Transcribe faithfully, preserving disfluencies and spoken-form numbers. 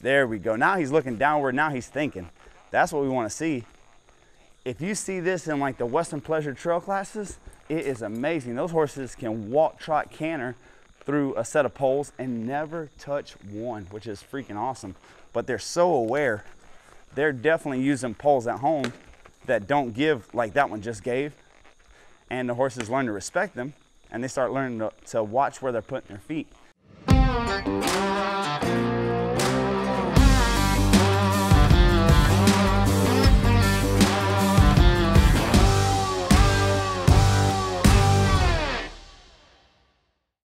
There we go. Now he's looking downward. Now he's thinking. That's what we want to see. If you see this in like the Western Pleasure Trail classes, it is amazing. Those horses can walk, trot, canter through a set of poles and never touch one, which is freaking awesome. But they're so aware. They're definitely using poles at home that don't give like that one just gave. And the horses learn to respect them, and they start learning to, to watch where they're putting their feet.